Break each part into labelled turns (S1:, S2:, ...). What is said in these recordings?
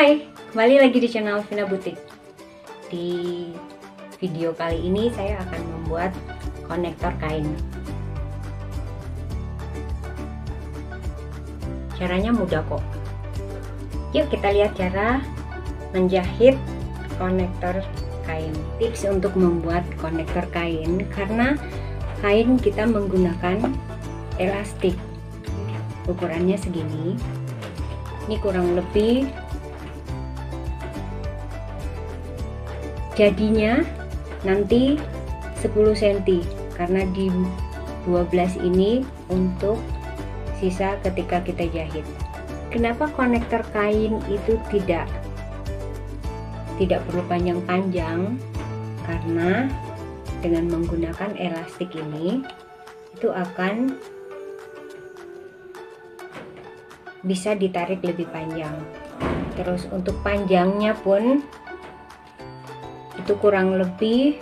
S1: Hai, kembali lagi di channel Vina Butik. Di video kali ini saya akan membuat konektor kain. Caranya mudah kok. Yuk kita lihat cara menjahit konektor kain. Tips untuk membuat konektor kain, karena kain kita menggunakan elastik. Ukurannya segini. Ini kurang lebih jadinya nanti 10 cm, karena di 12 ini untuk sisa ketika kita jahit. Kenapa konektor kain itu tidak perlu panjang-panjang? Karena dengan menggunakan elastik ini itu akan bisa ditarik lebih panjang. Terus untuk panjangnya pun itu kurang lebih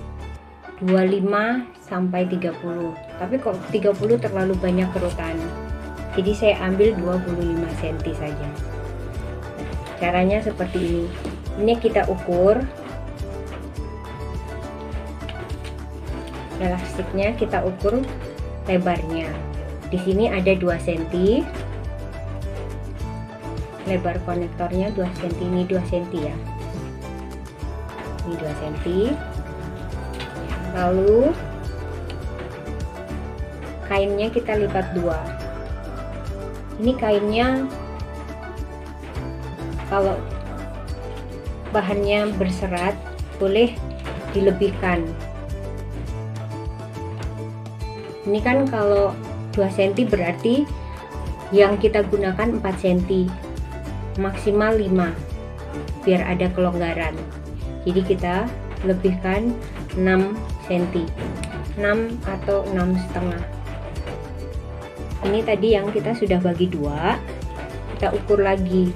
S1: 25 sampai 30. Tapi kok 30 terlalu banyak kerutan. Jadi saya ambil 25 cm saja. Caranya seperti ini. Ini kita ukur. Elastiknya kita ukur lebarnya. Di sini ada 2 cm. Lebar konektornya 2 cm, ini 2 cm ya. Ini 2 cm. Lalu kainnya kita lipat 2. Ini kainnya kalau bahannya berserat boleh dilebihkan. Ini kan kalau 2 cm berarti yang kita gunakan 4 cm, maksimal 5 biar ada kelonggaran. Jadi kita lebihkan 6 cm, 6 atau 6,5. Ini tadi yang kita sudah bagi 2, kita ukur lagi.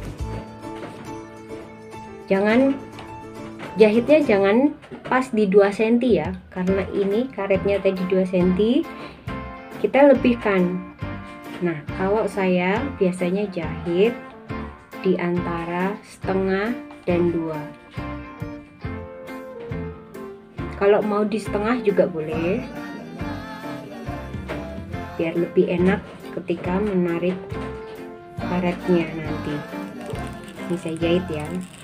S1: Jahitnya jangan pas di 2 cm ya, karena ini karetnya tadi 2 cm, kita lebihkan. Nah, kalau saya biasanya jahit di antara 1/2 dan 2. Kalau mau di setengah juga boleh, biar lebih enak ketika menarik karetnya nanti. Ini saya jahit ya.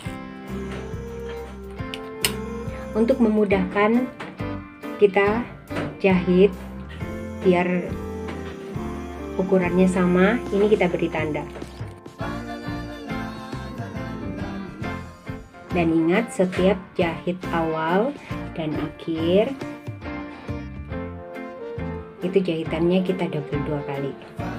S1: Untuk memudahkan kita jahit biar ukurannya sama, ini kita beri tanda. Dan ingat, setiap jahit awal dan akhir itu jahitannya kita double 2 kali.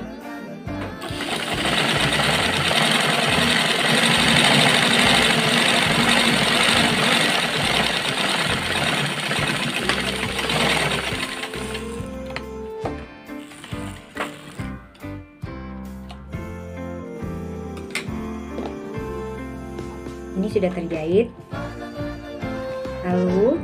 S1: Ini sudah terjahit. Lalu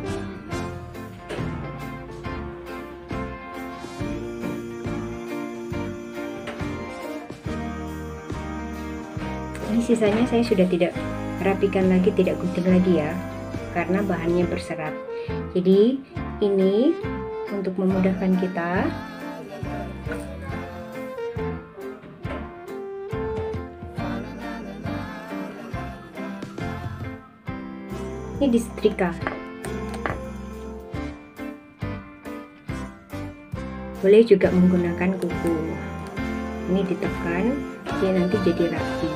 S1: ini sisanya saya sudah tidak rapikan lagi, tidak gunting lagi ya, karena bahannya berserat. Jadi ini untuk memudahkan kita, ini disetrika. Boleh juga menggunakan kuku. Ini ditekan, dia nanti jadi rapi.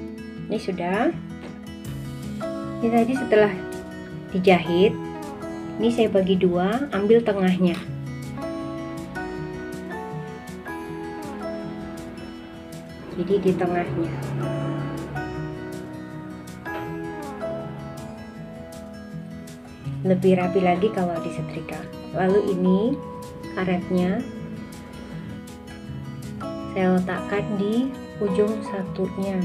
S1: Ini sudah. Ini tadi setelah dijahit Ini saya bagi dua, ambil tengahnya. Jadi di tengahnya. Lebih rapi lagi kalau disetrika. Lalu ini karetnya saya letakkan di ujung satunya.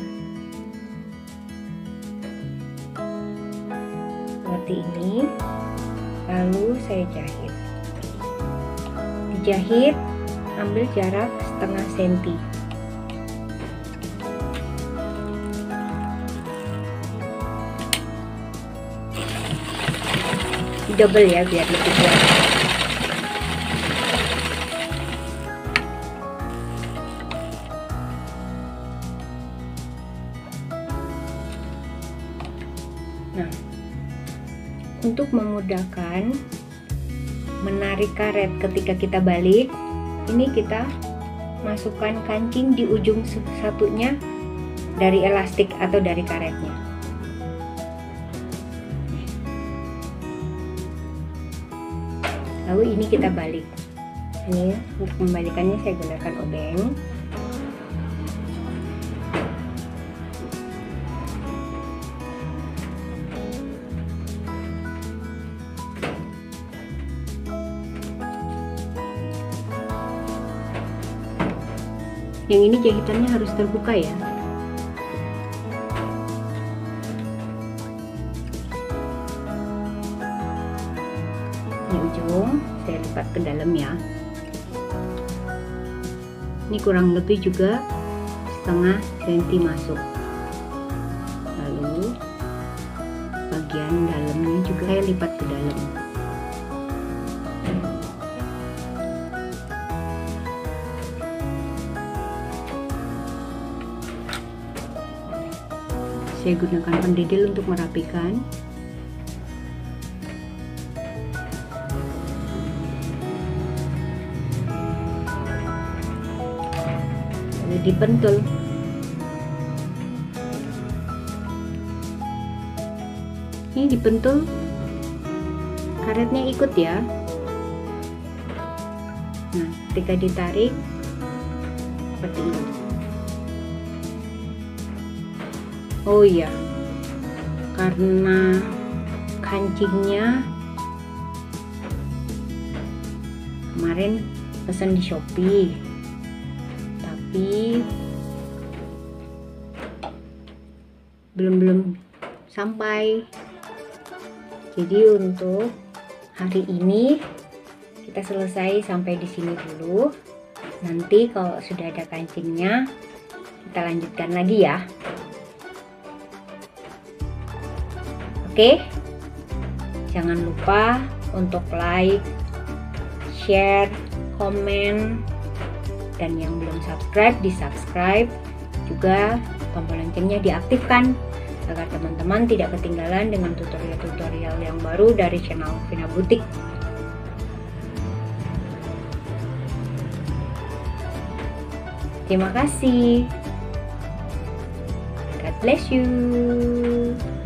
S1: Seperti ini. Lalu saya jahit. Dijahit, ambil jarak setengah senti. Double ya biar lebih kuat. Nah, untuk memudahkan menarik karet ketika kita balik, ini kita masukkan kancing di ujung satunya dari elastik atau dari karetnya. Lalu ini kita balik. Ini untuk membalikannya saya gunakan obeng. Yang ini jahitannya harus terbuka ya. Ini ujung saya lipat ke dalam ya. Ini kurang lebih juga setengah senti masuk. Lalu bagian dalamnya juga saya lipat ke dalam. Saya gunakan pendidil untuk merapikan. Lalu dipentul. Ini dipentul, karetnya ikut ya. Nah, ketika ditarik seperti ini. Oh iya, karena kancingnya kemarin pesan di Shopee, tapi belum sampai. Jadi untuk hari ini kita selesai sampai di sini dulu. Nanti kalau sudah ada kancingnya kita lanjutkan lagi ya. Oke, jangan lupa untuk like, share, komen, dan yang belum subscribe di subscribe, juga tombol loncengnya diaktifkan agar teman-teman tidak ketinggalan dengan tutorial-tutorial yang baru dari channel Vina Butik. Terima kasih. God bless you.